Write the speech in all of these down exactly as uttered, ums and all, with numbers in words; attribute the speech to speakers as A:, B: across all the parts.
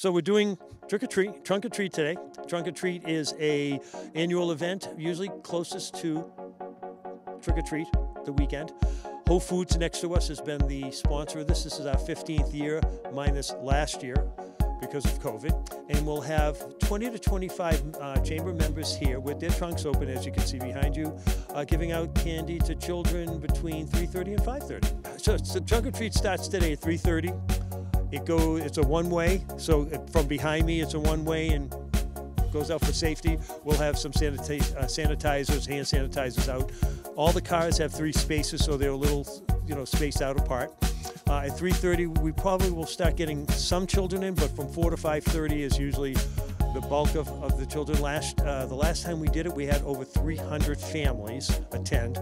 A: So we're doing Trick or Treat, Trunk or Treat today. Trunk or Treat is a annual event, usually closest to Trick or Treat, the weekend. Whole Foods next to us has been the sponsor of this. This is our fifteenth year, minus last year because of COVID. And we'll have twenty to twenty-five uh, chamber members here with their trunks open, as you can see behind you, uh, giving out candy to children between three thirty and five thirty. So, so Trunk or Treat starts today at three thirty. It go, it's a one-way, so from behind me it's a one-way and goes out for safety. We'll have some sanita uh, sanitizers, hand sanitizers out. All the cars have three spaces, so they're a little, you know, spaced out apart. Uh, at three thirty, we probably will start getting some children in, but from four to five thirty is usually the bulk of, of the children. Last, uh, the last time we did it, we had over three hundred families attend,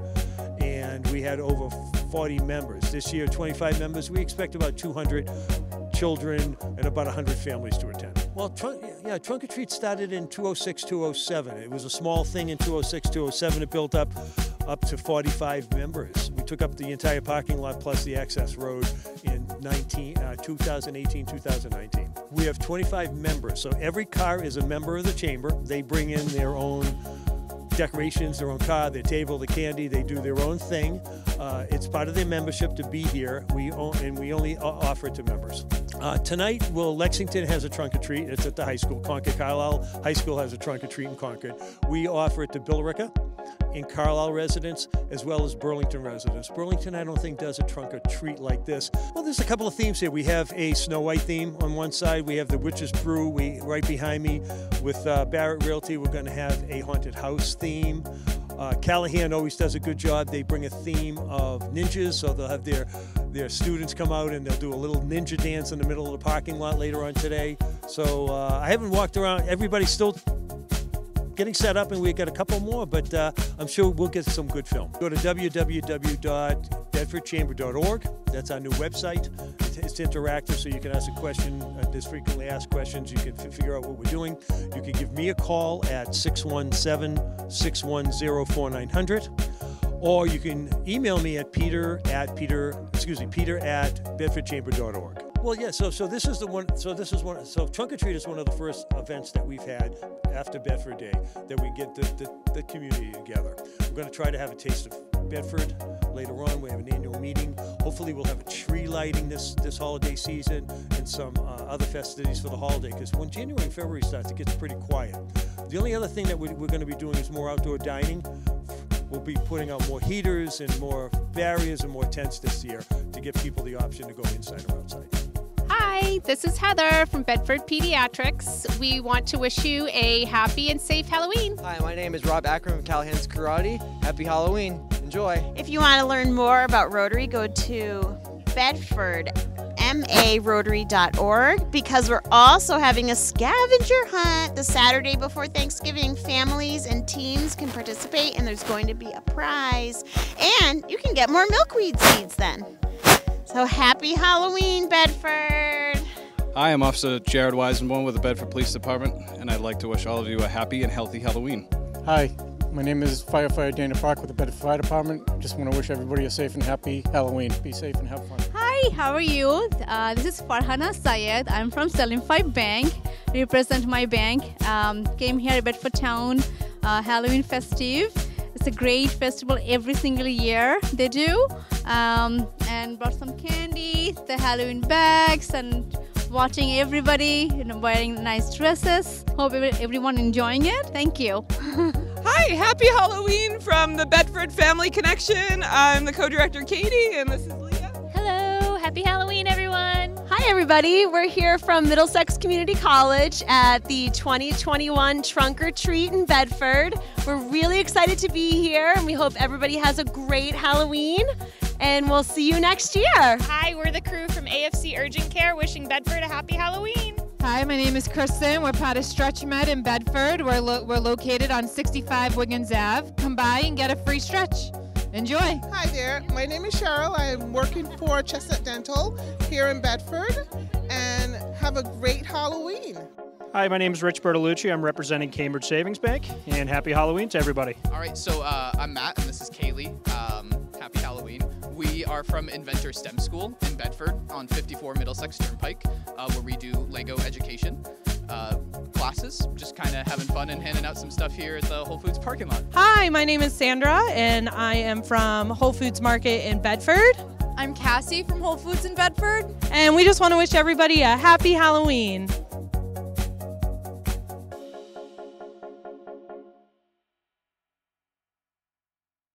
A: and we had over forty members. This year, twenty-five members. We expect about two hundred children and about one hundred families to attend. Well, trunk, yeah, Trunk or Treat started in two oh six, two oh seven. It was a small thing in two oh six, two oh seven. It built up up to forty-five members. We took up the entire parking lot plus the access road in nineteen, uh, two thousand eighteen, two thousand nineteen. We have twenty-five members, so every car is a member of the chamber. They bring in their own decorations, their own car, their table, the candy. They do their own thing. Uh, it's part of their membership to be here. We own, and we only offer it to members. Uh, tonight, well, Lexington has a Trunk or Treat. It's at the high school. Concord Carlisle High School has a Trunk or Treat in Concord. We offer it to Billerica and Carlisle residents, as well as Burlington residents. Burlington, I don't think, does a Trunk or Treat like this. Well, there's a couple of themes here. We have a Snow White theme on one side. We have the Witch's Brew. We right behind me with uh, Barrett Realty, we're going to have a haunted house theme. Uh, Callahan always does a good job. They bring a theme of ninjas, so they'll have their their students come out and they'll do a little ninja dance in the middle of the parking lot later on today. So uh, I haven't walked around. Everybody's still getting set up, and we got a couple more, but uh, I'm sure we'll get some good film. Go to w w w dot bedford chamber dot org. That's our new website. It's interactive, so you can ask a question. Uh, there's frequently asked questions. You can f figure out what we're doing. You can give me a call at six one seven, six one zero, four nine zero zero, or you can email me at peter at peter excuse me peter at bedford chamber dot org. Well, yeah. So, so this is the one. So this is one. So Trunk or Treat is one of the first events that we've had after Bedford Day that we get the, the, the community together. We're going to try to have a taste of Bedford later on. We have an annual meeting. Hopefully, we'll have a tree lighting this this holiday season and some uh, other festivities for the holiday. Because when January and February starts, it gets pretty quiet. The only other thing that we, we're going to be doing is more outdoor dining. We'll be putting out more heaters and more barriers and more tents this year to give people the option to go inside or outside.
B: Hi, this is Heather from Bedford Pediatrics. We want to wish you a happy and safe Halloween.
C: Hi, my name is Rob Akron from Callahan's Karate. Happy Halloween. Enjoy.
D: If you want to learn more about Rotary, go to Bedford M A Rotary dot org, because we're also having a scavenger hunt the Saturday before Thanksgiving. Families and teens can participate, and there's going to be a prize. And you can get more milkweed seeds then. So happy Halloween, Bedford!
E: Hi, I'm Officer Jared Weisenborn with the Bedford Police Department, and I'd like to wish all of you a happy and healthy Halloween.
F: Hi, my name is Firefighter Dana Park with the Bedford Fire Department. Just want to wish everybody a safe and happy Halloween. Be safe and have fun.
G: Hi, how are you? Uh, this is Farhana Syed. I'm from Sterling Five Bank. Represent my bank. Um, came here at Bedford Town, uh, Halloween festive. It's a great festival every single year they do. Um, and brought some candy, the Halloween bags, and watching everybody, you know, wearing nice dresses. Hope everyone enjoying it. Thank you.
H: Hi, happy Halloween from the Bedford Family Connection. I'm the co-director Katie, and this is Leah.
I: Hello, happy Halloween, everyone.
J: Hi, everybody. We're here from Middlesex Community College at the twenty twenty-one Trunk or Treat in Bedford. We're really excited to be here, and we hope everybody has a great Halloween. And we'll see you next year.
I: Hi, we're the crew from A F C Urgent Care wishing Bedford a happy Halloween.
K: Hi, my name is Kristen. We're part of Stretch Med in Bedford. We're, lo we're located on sixty-five Wiggins Avenue. Come by and get a free stretch. Enjoy.
L: Hi there. My name is Cheryl. I'm working for Chestnut Dental here in Bedford, and have a great Halloween.
M: Hi, my name is Rich Bertolucci. I'm representing Cambridge Savings Bank, and happy Halloween to everybody.
N: All right, so uh, I'm Matt, and this is Kaylee. Um, happy Halloween. We are from Inventor STEM School in Bedford on fifty-four Middlesex Turnpike, uh, where we do Lego education. was just kind of having fun and handing out some stuff here at the Whole Foods parking lot.
O: Hi, my name is Sandra, and I am from Whole Foods Market in Bedford.
P: I'm Cassie from Whole Foods in Bedford.
O: And we just want to wish everybody a happy Halloween.